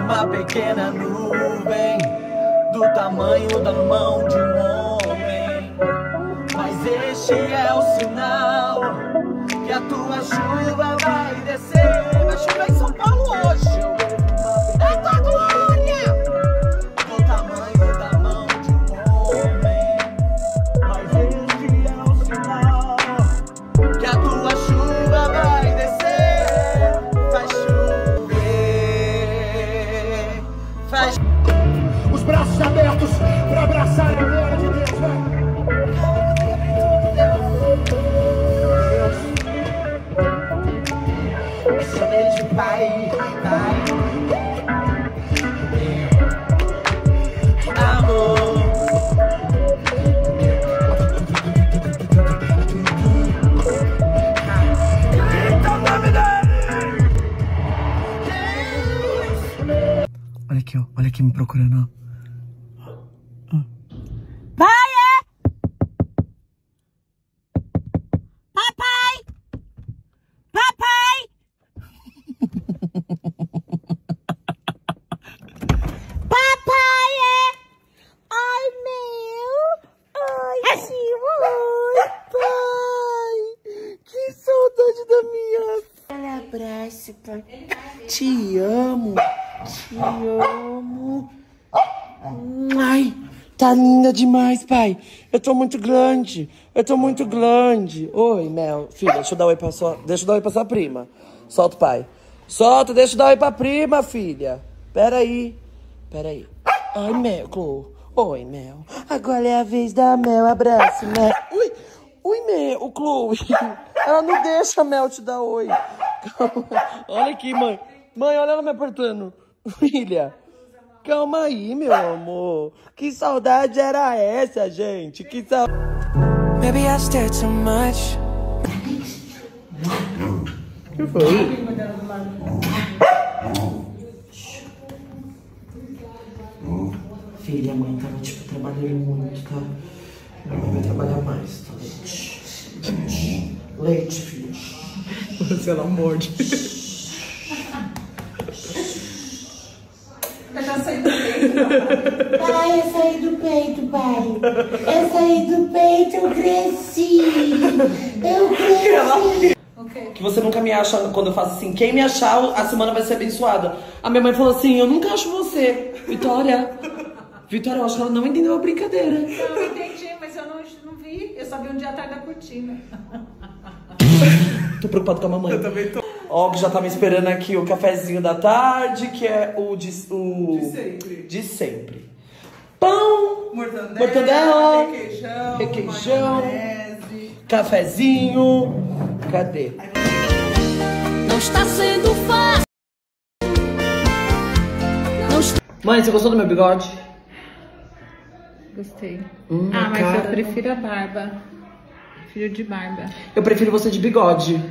uma pequena nuvem do tamanho da mão de um homem. Mas este é o sinal que a tua chuva vai descer. Vai chover em São Paulo hoje. É tua glória! Do tamanho da mão de um homem. Mas este é o sinal que a tua chuva vai descer. Vai chover. Faz os braços abertos para abraçar a glória de Deus, vai. Chama ele de pai, pai. Amor. Grita o nome dele. Olha aqui, ó. Olha aqui me procurando, ó. Abraço, pai. Te amo. Te amo. Ai, tá linda demais, pai. Eu tô muito grande. Eu tô muito grande. Oi, Mel. Filha, deixa eu dar oi pra sua prima. Solta o pai. Solta, deixa eu dar oi pra prima, filha. Pera aí. Ai, Mel, Chloe. Oi, Mel. Agora é a vez da Mel. Abraço, Mel. Ui, Mel, Chloe. Ela não deixa a Mel te dar oi. Calma. Olha aqui, mãe. Mãe, olha ela me apertando. Filha, calma aí, meu amor. Que saudade era essa, gente? Que saudade. Maybe I stared too much. Que foi? Filha, a mãe tava, tipo, trabalhando muito, tá? A mãe vai trabalhar mais, tá? Leite, filha. Você ela morde. Eu já saí do peito. Pai, eu saí do peito, pai. Eu saí do peito, eu cresci. Eu cresci. Okay. Que você nunca me acha quando eu faço assim. Quem me achar, a semana vai ser abençoada. A minha mãe falou assim, eu nunca acho você. Vitória, eu acho que ela não entendeu a brincadeira. Não, eu entendi, mas eu não vi. Eu só vi um dia atrás da cortina. Tô preocupado com a mamãe. Eu também tô. Ó, que já tava esperando aqui o cafezinho da tarde, que é o de sempre. De sempre. Pão, mortandela, requeijão, cafezinho. Cadê? Não está sendo fácil. Mãe, você gostou do meu bigode? Gostei. Mas cara, eu prefiro a barba. Prefiro de barba. Eu prefiro você de bigode.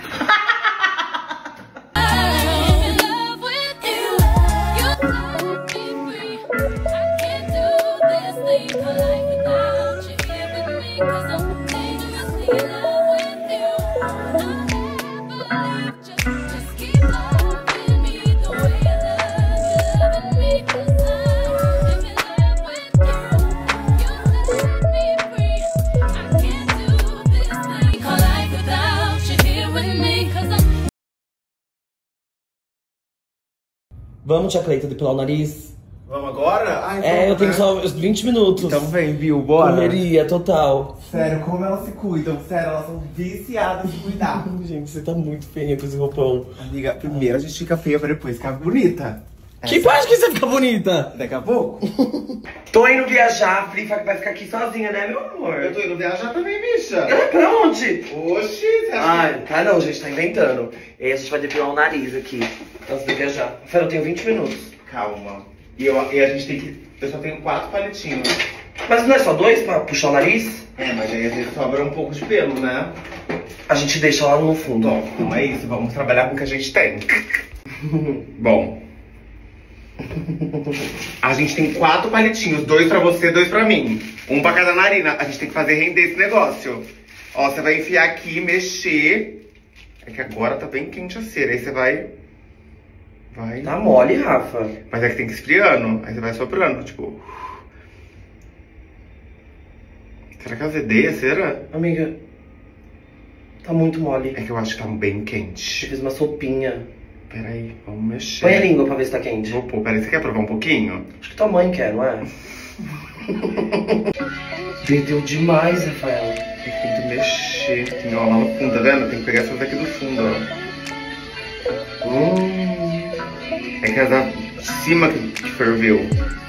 Vamos, tia Cleita, depilar o nariz? Vamos agora? Ai, eu tenho só 20 minutos. Então vem, viu? Bora. Correria total. Sério, como elas se cuidam? Sério, elas são viciadas em cuidar. Gente, você tá muito feia com esse roupão. Amiga, primeiro a gente fica feia pra depois ficar bonita. Que parte que você fica bonita? Daqui a pouco. Tô indo viajar, a Fri vai ficar aqui sozinha, né, meu amor? Eu tô indo viajar também, bicha. Pra onde? Oxi, você acha Tá não, gente, tá inventando. E aí a gente vai depilar o nariz aqui, antes de viajar. Fera, eu tenho 20 minutos. Calma. E a gente tem que... Eu só tenho 4 palitinhos. Mas não é só 2 pra puxar o nariz? Mas aí às vezes sobra um pouco de pelo, né? A gente deixa lá no fundo. Bom, não é isso. Vamos trabalhar com o que a gente tem. Bom. A gente tem 4 palitinhos. 2 pra você, 2 pra mim. Um pra cada narina. A gente tem que fazer render esse negócio. Ó, você vai enfiar aqui, mexer. É que agora tá bem quente a cera. Aí você vai Vai. Tá mole, Rafa. Mas é que tem que ir esfriando. Aí você vai soprando, tipo... Será que azedeia, será? Amiga, tá muito mole. É que eu acho que tá bem Eu quente. fiz uma sopinha. Peraí, vamos mexer. Põe a língua pra ver se tá quente. Vou pôr, peraí, você quer provar um pouquinho? Acho que tua mãe quer, não é? Perdeu demais, Rafael. Tem que mexer. Tem, ó, lá no fundo, tá vendo? Tem que pegar essas daqui do fundo, ó. É que as da cima que ferveu.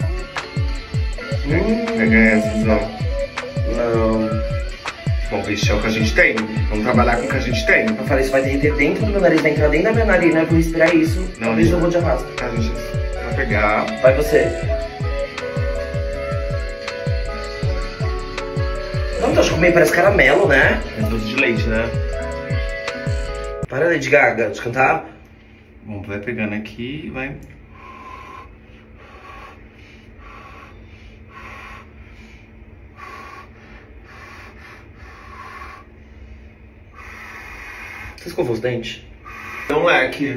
Pega essas, ó. Não. Bom, vixe, é o que a gente tem. Vamos trabalhar com o que a gente tem. Eu falei, isso vai derreter dentro do meu nariz, vai entrar dentro da minha narina, eu vou respirar isso. Não, Talvez não. eu vou de arrasto. A gente vai pegar. Vai você. Não, tu acha que meio parece caramelo, né? É doce de leite, né? Para, Lady Gaga, de cantar. Bom, tu vai pegando aqui e vai... Você escovou os dentes? É um leque.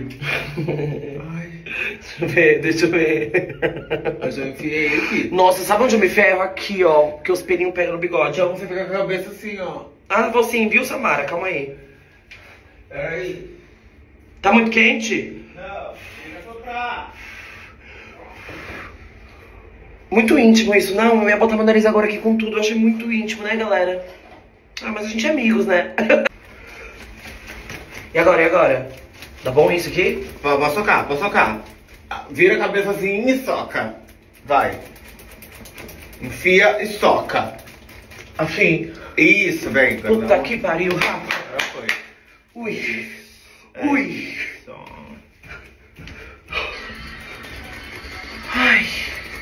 Deixa eu ver. Mas eu enfiei aqui. Nossa, sabe onde eu me ferro? Aqui, ó. Porque os pelinhos pegam no bigode. Ó. Você fica com a cabeça assim, ó. Ah, vou sim, viu, Samara? Calma aí. Peraí. Tá muito quente? Não, fica soprar. Muito íntimo isso. Não, eu ia botar meu nariz agora aqui com tudo. Eu achei muito íntimo, né, galera? Ah, mas a gente é amigos, né? E agora, e agora? Tá bom isso aqui? Pode socar, pode socar. Vira a cabeça assim e soca. Vai. Enfia e soca. Assim. Isso, vem. Puta que pariu, Rafa. Agora foi. Ui. É Ui. isso. Ai.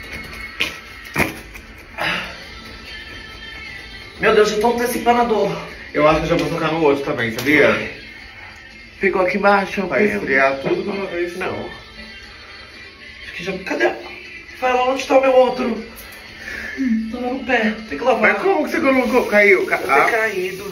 Meu Deus, eu tô antecipando a dor. Eu acho que eu já vou socar no outro também, sabia? Ficou aqui embaixo, Vai meu. esfriar tudo de uma vez. Não. Acho que já... Cadê? Fala, onde tá o meu outro? Tá lá no pé. Tem que lavar. Mas como que você colocou? Caiu. Deve ter caído.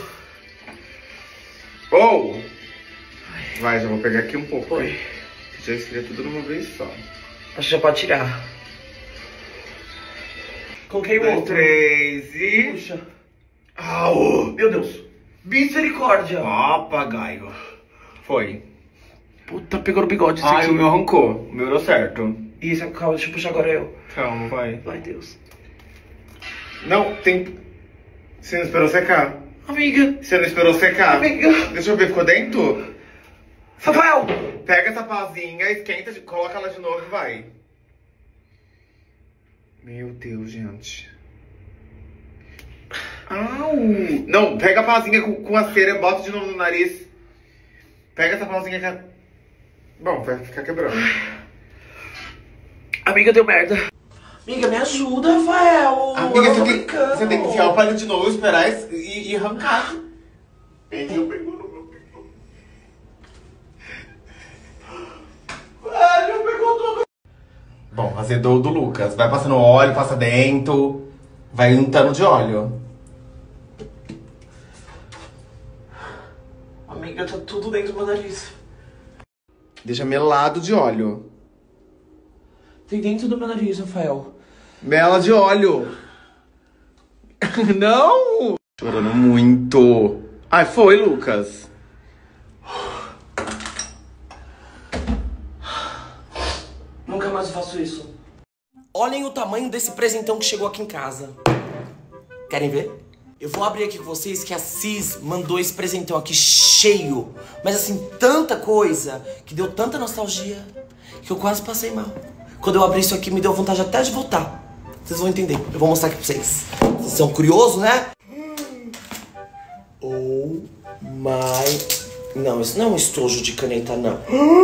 Oh! Vai, já vou pegar aqui um pouco. Oi. Já esfria tudo de uma vez só. Acho que já pode tirar. Coloquei o 2, outro. 3 e... Puxa. Au! Meu Deus. Misericórdia. Papagaio. Foi. Puta, pegou no bigode isso Ai, aqui. o meu arrancou. O meu deu certo. Isso, calma, deixa eu puxar agora eu. Calma, vai. Ai, Deus. Não, tem... Você não esperou secar. Amiga. Você não esperou secar. Amiga. Deixa eu ver, ficou dentro? Rafael. Pega essa pazinha, esquenta, coloca ela de novo e vai. Meu Deus, gente. Au! Não, pega a pazinha com a cera, bota de novo no nariz. Pega essa pazinha que... Bom, vai ficar quebrando. Amiga, deu merda. Amiga, me ajuda, Rafael. Amiga, Eu tô você brincando. tem que enfiar o palito de novo, esperar e arrancar. Pegou no meu pegou. Velho, pegou tudo. Bom, azedou do Lucas. Vai passando óleo, passa dentro. Vai untando de óleo. Amiga, tá tudo dentro do meu nariz. Deixa melado de óleo. Tem dentro do meu nariz, Rafael. Mela de óleo. Não! Chorando muito. Ai, foi, Lucas. Nunca mais faço isso. Olhem o tamanho desse presentão que chegou aqui em casa. Querem ver? Eu vou abrir aqui com vocês que a Cis mandou esse presentão aqui cheio. Mas assim, tanta coisa, que deu tanta nostalgia, que eu quase passei mal. Quando eu abri isso aqui, me deu vontade até de voltar. Vocês vão entender. Eu vou mostrar aqui pra vocês. Vocês são curiosos, né? Oh my... Não, isso não é um estojo de caneta, não.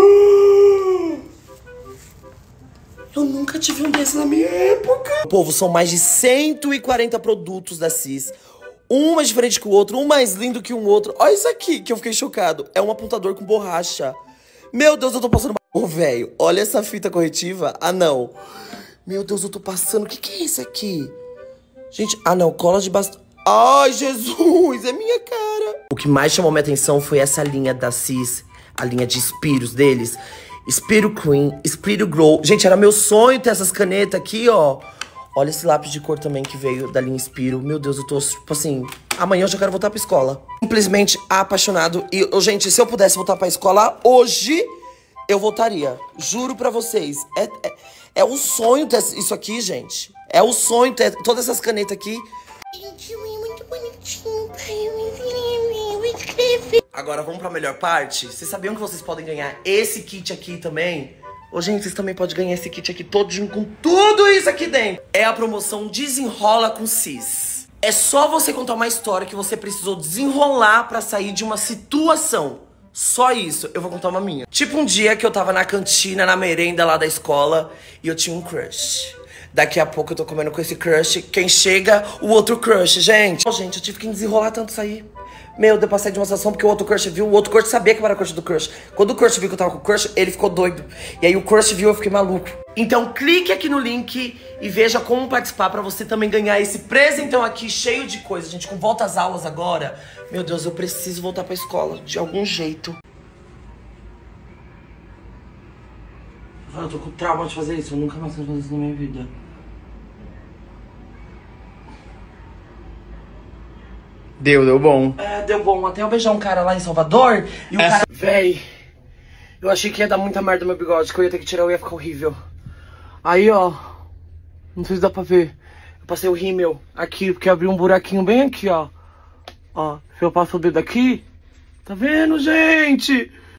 Eu nunca tive um desse na minha época. Povo, são mais de 140 produtos da Cis. Um mais diferente que o outro, um mais lindo que o outro. Olha isso aqui, que eu fiquei chocado. É um apontador com borracha. Meu Deus, eu tô passando... Ô, velho, olha essa fita corretiva. Ah, não. Meu Deus, eu tô passando... O que é isso aqui? Gente, ah, não, cola de bastão. Ai, Jesus, é minha cara. O que mais chamou minha atenção foi essa linha da Cis, a linha de Spiros deles. Inspiro Cream, Inspiro Glow. Gente, era meu sonho ter essas canetas aqui, ó. Olha esse lápis de cor também que veio da linha Inspiro. Meu Deus, eu tô, tipo assim... Amanhã eu já quero voltar pra escola. Simplesmente apaixonado. E, gente, se eu pudesse voltar pra escola hoje, eu voltaria. Juro pra vocês. É um sonho ter isso aqui, gente. É um sonho ter todas essas canetas aqui. Gente, é muito bonitinho, pai. Eu escrevi. Agora, vamos pra melhor parte? Vocês sabiam que vocês podem ganhar esse kit aqui também? Ô, gente, vocês também podem ganhar esse kit aqui todinho com tudo isso aqui dentro. É a promoção Desenrola com Cis. É só você contar uma história que você precisou desenrolar pra sair de uma situação. Só isso. Eu vou contar uma minha. Tipo um dia que eu tava na cantina, na merenda lá da escola, e eu tinha um crush. Daqui a pouco eu tô comendo com esse crush. Quem chega? O outro crush, gente. Ô, gente, eu tive que desenrolar tanto isso aí. Meu, eu passei de uma situação porque o outro crush viu. O outro crush sabia que eu era crush do crush. Quando o crush viu que eu tava com o crush, ele ficou doido. E aí o crush viu, eu fiquei maluco. Então clique aqui no link e veja como participar pra você também ganhar esse presentão aqui cheio de coisa. Gente, com volta às aulas agora. Meu Deus, eu preciso voltar pra escola de algum jeito. Eu tô com trauma de fazer isso. Eu nunca mais quero fazer isso na minha vida. Deu bom. É, deu bom. Até eu beijar um cara lá em Salvador e o cara... Véi, eu achei que ia dar muita merda no meu bigode, que eu ia ter que tirar, eu ia ficar horrível. Aí, ó, não sei se dá pra ver. Eu passei o rímel aqui, porque abriu um buraquinho bem aqui, ó. Ó, se eu passo o dedo aqui, tá vendo, gente?